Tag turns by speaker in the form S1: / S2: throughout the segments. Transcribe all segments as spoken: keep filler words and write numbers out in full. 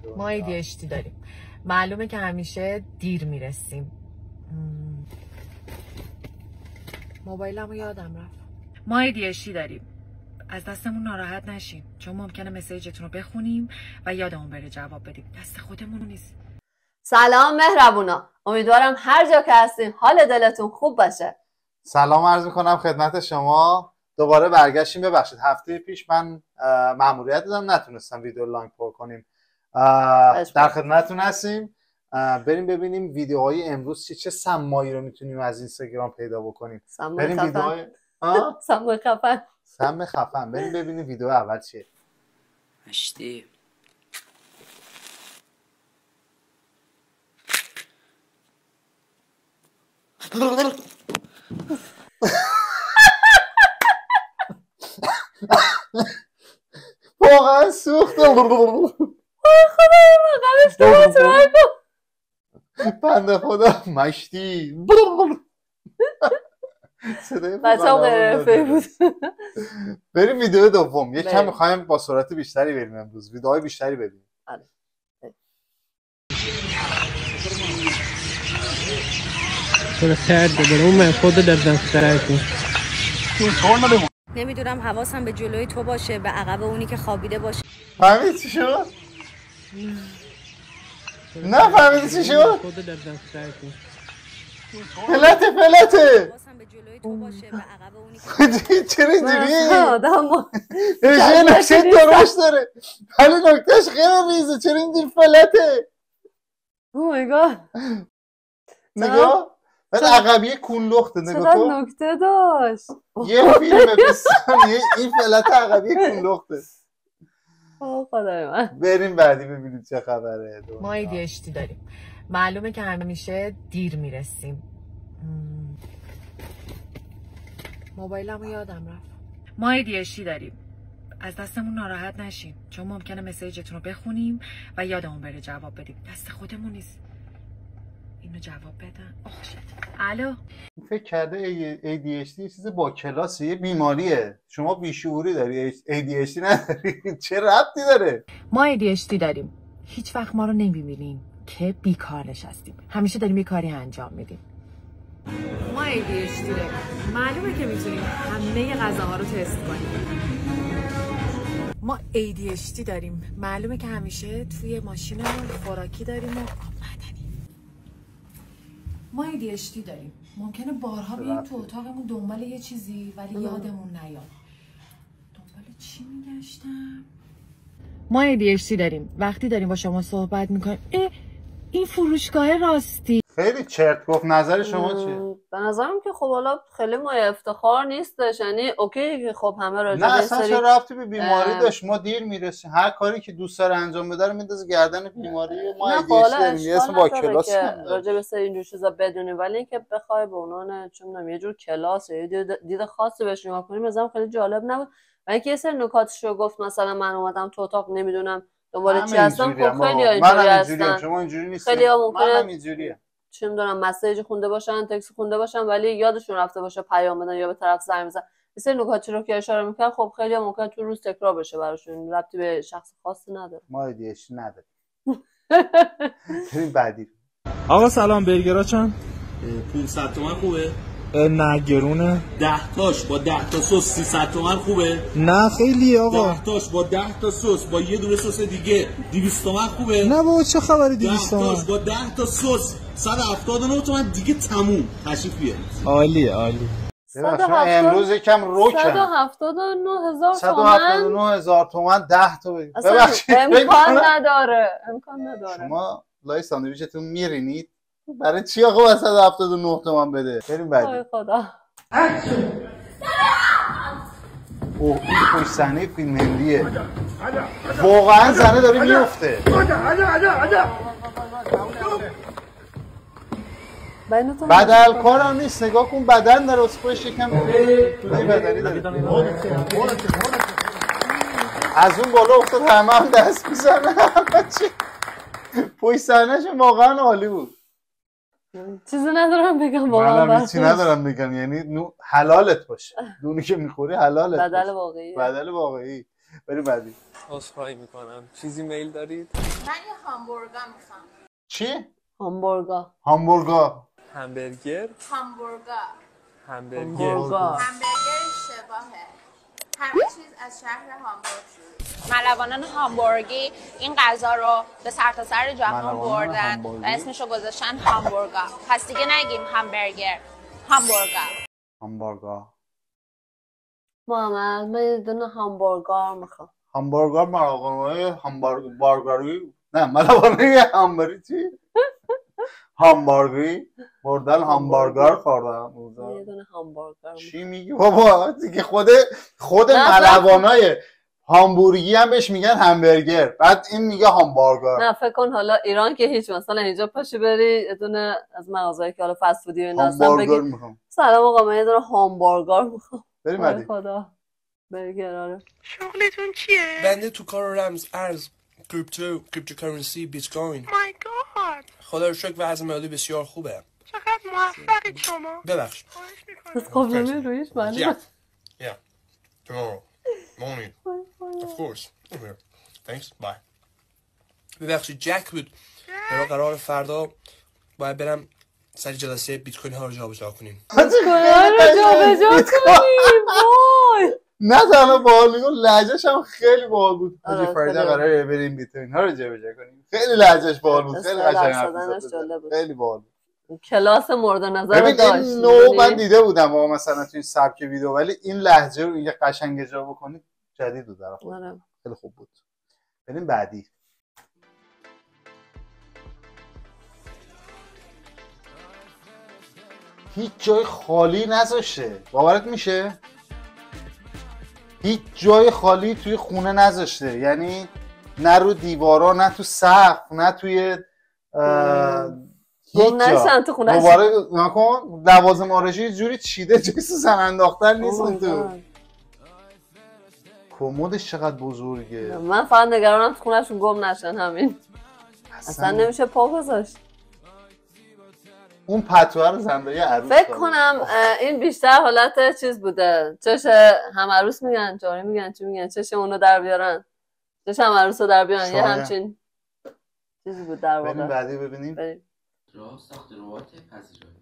S1: ما ای دی اچ دی داریم. معلومه که همیشه دیر میرسیم. موبایلمو یادم رفت. ما ای دی اچ دی داریم. از دستمون ناراحت نشین چون ممکنه مسیجتون رو بخونیم و یادمون بره جواب بدیم. دست خودمون نیست.
S2: سلام مهربونا، امیدوارم هر جا که هستین حال دلتون خوب باشه.
S3: سلام عرض میکنم خدمت شما. دوباره برگشتیم. ببخشید هفته پیش من مأموریت دادم نتونستم ویدیو لانگ پر کنیم. در خدمتتون هستیم. بریم ببینیم ویدیوهای امروز چه چه سمایی رو میتونیم از اینستاگرام پیدا بکنیم. بریم ویدیوهای
S2: سم خفن
S3: سم خفن بریم ببینیم ویدیو اول چیه.
S4: مشتی
S3: واقعا سوخته.
S2: خدای من قبلش تو ترای کن.
S3: بنده خدا مشتی
S2: بچه هم غیرفه بود.
S3: بریم ویدیو دوم. یک کم میخوایم با سرعت بیشتری بریم امروز. ویدیوهای بیشتری ببینیم.
S5: تو خیر بده اون من خود در دفترتون.
S6: نمیدونم حواسم به جلوی تو باشه به عقب اونی که خوابیده باشه.
S3: فهمیدی چی شد؟ نه فهمیدی چی شد؟
S5: خود در دفترتون.
S3: پلته پلته.
S6: حواسم به جلوی تو باشه به عقب اونی که
S3: چرا اینجوری؟
S2: آدم
S3: نشه نشه درشت داره ولی نکتهش خیلی ریزه. چرا اینجوری فلته؟
S2: او مای گاد
S3: نگاه بعد عقبیه کونلخته. نگاه
S2: چقدر
S3: کن
S2: نکته داشت.
S3: یه فیلم بیست ثانیه این فلت عقبیه کونلخته.
S2: اوه خدای من.
S3: بریم بعدی ببینیم چه خبره.
S1: ما ای دی اچ دی داریم. معلومه که همیشه دیر میرسیم. موبایلمو یادم رفت. ما ای دی اچ دی داریم. از دستمون ناراحت نشین چون ممکنه مسیجتون رو بخونیم و یادمون بره جواب بدیم. دست خودمون نیست. اینو جواب بدن. اوه شت. الو.
S3: فکر کرده ای دی اچ دی چیز با کلاسه، یه بیماریه. شما بیشعوری داری، ای دی اچ دی نداری. چه ربطی داره؟
S1: ما ای دی اچ دی داریم. هیچ وقت ما رو نمیبینیم که بیکار نشستیم. همیشه داریم یه کاری انجام میدیم. ما ای دی اچ دی داریم. معلومه که میتونیم همه غذاها رو تست کنیم. ما ای دی اچ دی داریم. معلومه که همیشه توی ماشینمون خوراکی داریم و معدنی. ما ای دی اچ دی داریم. ممکنه بارها بیایم تو اتاقمون دنبال یه چیزی ولی یادمون نیاد. دنبال چی میگشتم؟ ما ای دی اچ دی داریم. وقتی داریم با شما صحبت میکنیم اه این فروشگاه راستی.
S3: خیلی چرت گفت. نظر شما چیه؟
S2: به نظرم که خب حالا خیلی ما افتخار نیستش. یعنی اوکی که خب همه راجع
S3: نه
S2: به
S3: اصلا چه ربطی به بیماری داشت. ما دیر میرسیم. هر کاری که دوست داره انجام بده رو میندازه گردن بیماری. ما ای دی اچ دی داریم. یه اسم با کلاس
S2: راجع به سری اینجور چیزا بدونیم ولی اینکه بخوای به عنوان چون میدونم یه جور کلاس یا یه دید خاصی بهش نگاه کنیم مثلا خیلی جالب نبود. و اینکه یه سری نکاتشو گفت مثلا من اومدم تو اتاق نمیدونم دنبال چی هستم. خب خیلی اینجوری هستن.
S3: شما اینجوری نیستید.
S2: خیلی ها ممکنه
S3: اینجوریه.
S2: چه میدونم مسیج خونده باشن، تکست خونده باشن ولی یادشون رفته باشه پیام بدن یا به طرف زنگ بزنن. مثل نکاتی رو که اشاره میکنن خب خیلی ممکن تو روز تکرار بشه براشون. ربطی به شخص خاصی نداره.
S3: ما ای دی اچ دی نداره. بریم بعدی.
S7: آقا سلام برگرها چند؟
S8: پانصد تومن خوبه؟
S7: نه گرونه.
S8: ده تاش با ده تا سس سیصد تومن خوبه؟
S7: نه خیلی آقا.
S8: ده تاش با ده تا سس با یه دونه سس دیگه دویست تومن خوبه؟
S7: نه بابا چه خبره دویست تومن؟
S8: ده تاش با ده تا سس صد و هفتاد و نه تومن دیگه تموم. تشریف بیارید.
S7: عالیه عالی.
S3: امروز یکم روکن.
S2: صد و هفتاد و نه هزار تومن.
S3: صد و هفتاد و نه هزار تومن ده تا بگید.
S2: ببخشید امکان نداره. امکان نداره.
S3: شما لای ساندویچتون میرینید. برای چی آقا با صد و هفتاد و نه تومن بده؟ بریم بعدی.
S2: ای خدا.
S3: اوه این خوش صحنه فیلم هندیه. واقعا زنه داره میفته. بدل کار هم نیست. نگاه کن بدن داره از خودش یکم توی بدنی داره. از اون بالا افتاد همه هم دست میزنه. پشت صحنه‌ش واقعا عالی بود.
S2: چیزی ندارم بگم واقعا.
S3: منم چیزی ندارم بگم. یعنی حلالت باشه. دونی که میخوری حلالت باشه.
S2: بدل واقعی.
S3: بدل واقعی. بریم بعدی.
S5: عذرخواهی میکنم چیزی میل دارید؟
S9: من یه همبرگر میخوام.
S3: چی؟
S2: همبرگر.
S3: همبرگر.
S5: همبرگر.
S9: همبرگر.
S5: همبرگر.
S9: همبرگر اشتباهه. همه چیز از شهر هامبورگ شروع. ملوانان هامبورگی این غذا رو به سرتاسر جهان بردن و اسمشو گذاشتن هامبورگر. پس دیگه نگیم همبرگر، همبرگر.
S3: همبرگر.
S2: محمد من یه دونه همبرگر میخوام.
S3: همبرگر ملوانای همبرگری نه ملوانای همبری چی؟ همبرگری بردن همبرگر خوردم.
S2: یه دونه همبرگر.
S3: چی میگی بابا؟ دیگه خود خود ملوانای هامبورگی هم بهش میگن همبرگر، بعد این میگه همبرگر.
S2: نه فکر کن حالا ایران که هیچ، مثلا اینجا پاشی بری یه دونه از مغازه‌ای که حالا فست فودی و اینا هستن بگی سلام آقا من یه دونه همبرگر میخوام.
S3: بریم بعدی.
S2: خدا برگر. آره
S9: شغلتون چیه؟
S10: بنده تو کار رمز ارز کریپتو کریپتوکارنسی بیت کوین.
S9: مای گاد.
S10: خدا رو شکر وضع مالی بسیار خوبه.
S9: چقدر موفقید شما.
S10: ببخش.
S2: از قابلمه رویش معنی.
S10: Yeah. Yeah. Tomorrow morning. Of course. Okay. Thanks. Bye. ببخشید جک بود. برای قرار فردا باید برم سر جلسه بیت کوین ها رو جابجا کنیم.
S2: بیت کوین ها رو جابجا کنیم. وای.
S3: نه تنها باحال میگم لهجه‌ش هم خیلی باحال بود. حاجی فریدا قراره بریم بیت کوین ها رو جابجا کنیم. خیلی لهجهش باحال بود. خیلی قشنگ بود. خیلی باحال بود.
S2: کلاس مورد نظر داشت.
S3: ببین این نو من دیده بودم واقعا مثلا تو این سبک ویدیو، ولی این لهجه رو یه قشنگ اجرا بکنید جدید بود در واقع. خیلی خوب بود. بریم بعدی. هیچ جای خالی نذاشته. باورت میشه؟ هیچ جای خالی توی خونه نذاشته. یعنی نه رو دیوارا، نه تو سقف، نه توی
S2: گم نشن تو خونه.
S3: دوباره نکن لوازم آرایشی یه جوری چیده جای سوزن انداختن نیست تو. کمدش چقدر بزرگه.
S2: من فقط نگرانم تو خونهشون گم نشن همین. اصلا نمیشه پا گذاشت.
S3: اون پتوه رو زنده یه عروس
S2: فکر کنم این بیشتر حالت چیز بوده. چش هم عروس میگن، جاری میگن، چی میگن، چش اونو در بیارن، چش هم عروس رو در بیارن. یه همچین چیزی بود در واقع.
S3: بریم بعدی ببینیم.
S2: بریم.
S4: راه ساخت ربات پذیرایی.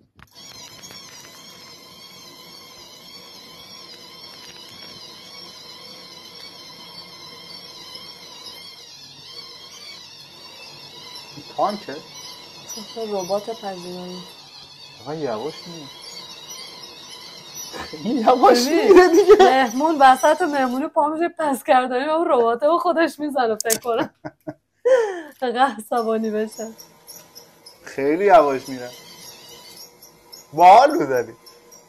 S3: تانکه؟
S2: ساخت ربات پذیرایی.
S3: آقا یواش میره. یواش میره دیگه.
S2: مهمون وسط مهمونی پا میشه پس کردنی اون رباته و خودش میزنه فکر کنم. فقط عصبانی بشه.
S3: خیلی یواش میره. باحال بود علی.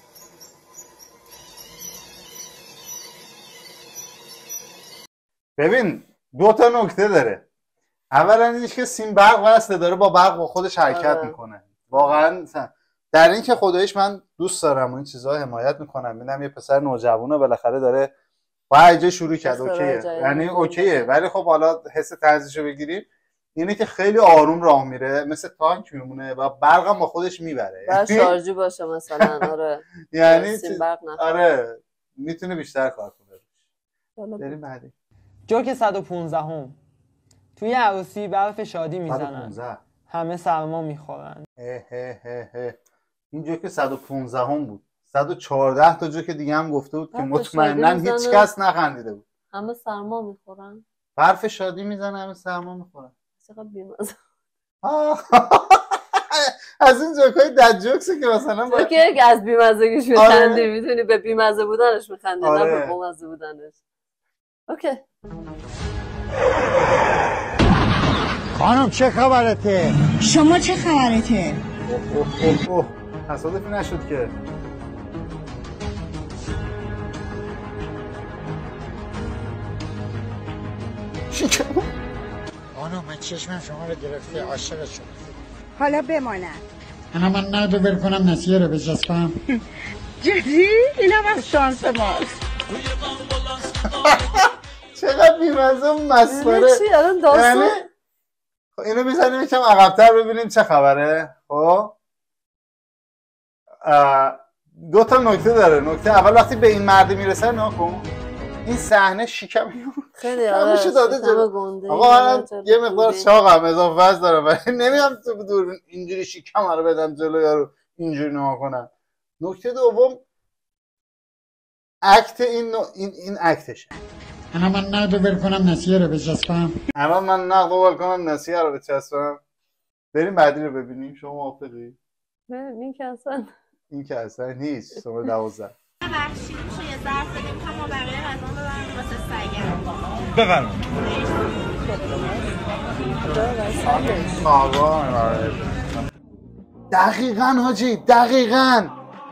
S3: ببین دو تا نکته داره. اولا اینش که سیم برق وصله داره، با برق با خودش حرکت میکنه. واقعا در این که خداییش من دوست دارم و این چیزها حمایت میکنم. ببینم یه پسر نوجوانه بالاخره داره با ایجا شروع کرد، اوکیه. یعنی اوکیه، ولی خب حالا حس طنزشو بگیریم اینه که خیلی آروم راه میره، مثل تانک میمونه و برقم با خودش میبره.
S2: بعد شارژی باشه مثلا. آره
S3: یعنی
S2: سیم برق نخواد.
S3: آره میتونه بیشتر کار کنه. بریم بعدی.
S11: جوک صد و پانزده هم. توی عروسی برف شادی میزنن، همه سرما میخورن.
S3: هه هه هه هه. این جوک صد و پانزده هم بود. صد و چهارده تا جوک دیگه هم گفته بود که مطمئناً هیچ کس نخندیده بود.
S2: همه سرما میخورن.
S3: برف شادی میزنه همه سرما میخورن.
S2: چقدر بی‌مزه.
S3: از این جوکای دد جوکسی که مثلا
S2: با که از بی‌مزگیش میخندی، میتونی به بی‌مزه بودنش میخندی. نه به بی‌مزه بودنش. اوکی.
S12: خانم چه خبرته؟
S13: شما چه خبرته؟
S3: اوه اوه اوه اوه تصادفی نشد که.
S12: چی خانم من چشمم شما رو گرفته، عاشق شما.
S13: حالا بماند.
S12: انا من نردو بر کنم نسیه رو بجسپم.
S13: جدی؟ اینم از شانس ماست.
S3: چقدر بیمزه مسخره.
S2: چی الان داستان؟
S3: اینو میزنیم یکم عقب‌تر ببینیم چه خبره. خب دو تا نکته داره. نکته اول وقتی به این مرد میرسه نکن این صحنه شیکم
S2: خیلی آره
S3: داده جلو. آقا من یه مقدار چاقم اضافه وزن دارم ولی نمیام تو دور اینجوری شیکم رو بدم جلو یارو اینجوری نما کنم. نکته دوم اکت این این این اکتشه.
S12: الان من نقد ول کنم نسیه رو بچسبم.
S3: الان من نقد ول کنم نسیه رو بچسبم. بریم بعدی رو ببینیم. شما موافقی؟
S2: نه این که اصلا
S3: این که اصلا نیست. شما دوازده.
S9: ببخشید میشه یه ظرف بدیم تا ما بقیه غذا ببریم واسه سگم.
S7: ببرم.
S3: دقیقاً حاجی دقیقاً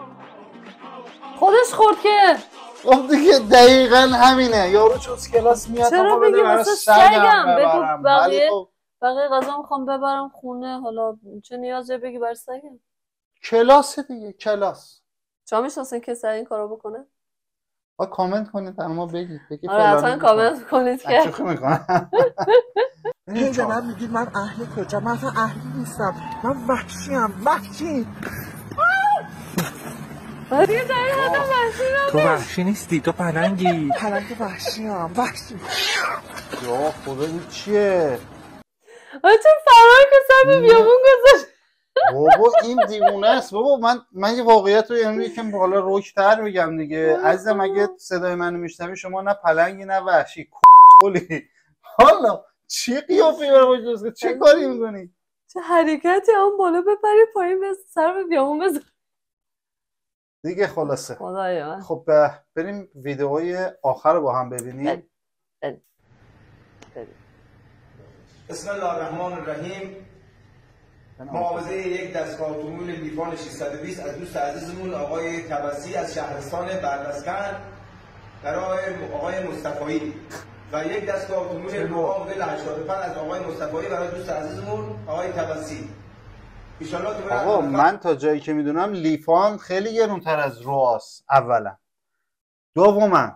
S2: خودش خورد که
S3: خب دیگه دقیقاً همینه. یارو چوز کلاس میاد
S2: چرا بگی واسه سگم بگو بقیه بقیه غذا میخوام ببرم خونه حالا چه نیازه بگی بر سگم.
S3: کلاس دیگه کلاس.
S2: شما میشناسین که سر این کارو بکنه؟
S3: با کامنت کنید ما بگید بگید
S2: آره حتما کامنت کنید که
S3: شوخی میکنم.
S7: هی به من میگید من اهل کجا؟ من اصلا اهلی نیستم. من وحشیم وحشی.
S2: دیگه داری آدم وحشی رو
S7: تو وحشی نیستی تو پلنگی. پلنگ وحشیم وحشی.
S3: یا خدا این چیه؟
S2: چه فرار که سر بیامون گذاشت.
S3: بابا این دیوونه است بابا. من من یه واقعیت رو یعنی یکم بالا روکتر میگم دیگه. عزیزم اگه صدای منو میشنوی شما نه پلنگی نه وحشی کلی. حالا چی قیافی برای وجود چه کاری میکنی؟
S2: چه حرکتی اون بالا بپری پایین به سر بیامون بزن
S3: دیگه. خلاصه
S2: خدایا
S3: خب بریم ویدئوی آخر رو با هم ببینیم.
S14: بسم الله الرحمن الرحیم. معاوضه یک دستگاه اتومبیل لیفان ششصد و بیست از دوست عزیزمون آقای تبسی از شهرستان بردسکن برای آقای مصطفایی و یک دستگاه اتومبیل نوآ مدل هشتاد و پنج از آقای مصطفایی برای دوست عزیزمون آقای تبسی.
S3: آقا من تا جایی که میدونم لیفان خیلی گرونتر از رواست. اولا دوما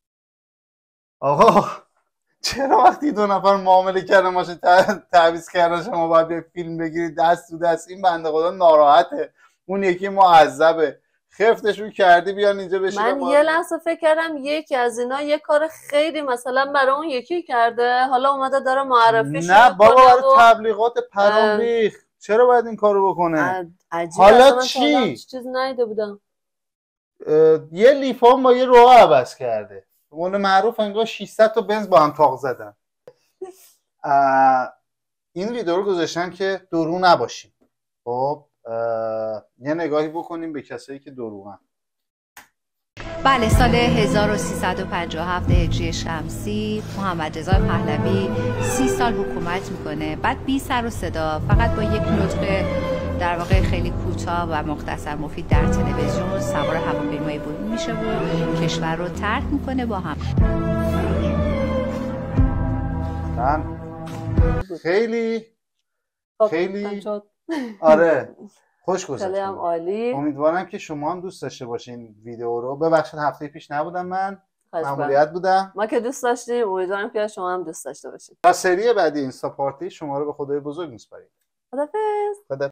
S3: آقا چرا وقتی دو نفر معامله کردن ماشین تعویض کردن شما باید به فیلم بگیرید دست تو دست؟ این بنده خدا ناراحته، اون یکی معذبه. خفتشون کردی بیان اینجا بشینن.
S2: من یه لحظه فکر کردم یکی از اینا یه کار خیلی مثلا برای اون یکی کرده حالا اومده داره معرفی شده.
S3: نه بابا برای تبلیغات پرامریخ چرا باید این کارو بکنه؟ حالا چی؟
S2: چیز نیده بودم.
S3: یه لیفان با یه رو عوض کرده. اون معروف انگار ششصد تا بنز با هم تاق زدن. این ویدیو رو گذاشتن که درو نباشیم. خب یه نگاهی بکنیم به کسایی که دروغن.
S15: بله سال هزار و سیصد و پنجاه و هفت هجری شمسی محمد رضا پهلوی سی سال حکومت میکنه. بعد بی سر و صدا فقط با یک نطق در واقع خیلی کوتاه و مختصر مفید در تلویزیون سوار هواپیمای بوئینگ میشه و کشور رو ترک میکنه با هم.
S3: خیلی خیلی آره خوش گذشت.
S2: هم عالی.
S3: امیدوارم که شما هم دوست داشته باشین ویدیو رو. ببخشید هفته پیش نبودم من مأموریت بودم.
S2: ما که دوست داشتیم امیدوارم که شما هم دوست داشته باشید.
S3: تا سری بعدی اینستا پارتی شما رو به خدای بزرگ میسپاریم.
S2: خدافظ.